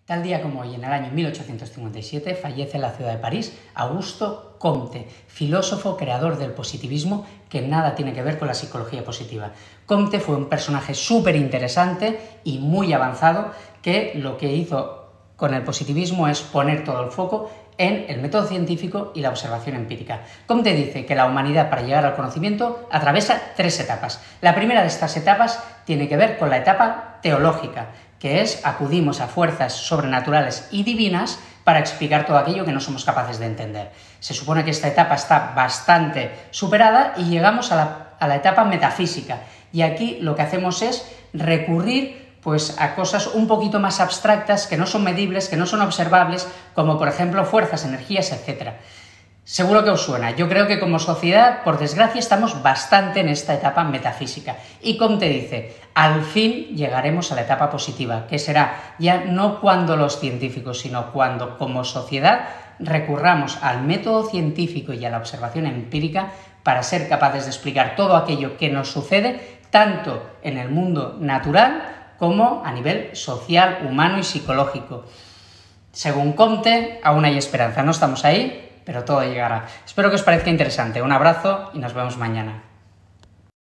Tal día como hoy, en el año 1857, fallece en la ciudad de París Auguste Comte, filósofo creador del positivismo que nada tiene que ver con la psicología positiva. Comte fue un personaje súper interesante y muy avanzado que lo que hizo con el positivismo es poner todo el foco en el método científico y la observación empírica. Comte dice que la humanidad, para llegar al conocimiento, atraviesa tres etapas. La primera de estas etapas tiene que ver con la etapa teológica, que es acudimos a fuerzas sobrenaturales y divinas para explicar todo aquello que no somos capaces de entender. Se supone que esta etapa está bastante superada y llegamos a la etapa metafísica. Y aquí lo que hacemos es recurrir a cosas un poquito más abstractas, que no son medibles, que no son observables, como por ejemplo fuerzas, energías, etc. Seguro que os suena. Yo creo que como sociedad, por desgracia, estamos bastante en esta etapa metafísica. Y Comte dice, al fin llegaremos a la etapa positiva, que será ya no cuando los científicos, sino cuando como sociedad recurramos al método científico y a la observación empírica para ser capaces de explicar todo aquello que nos sucede, tanto en el mundo natural como a nivel social, humano y psicológico. Según Comte, aún hay esperanza. No estamos ahí, pero todo llegará. Espero que os parezca interesante. Un abrazo y nos vemos mañana.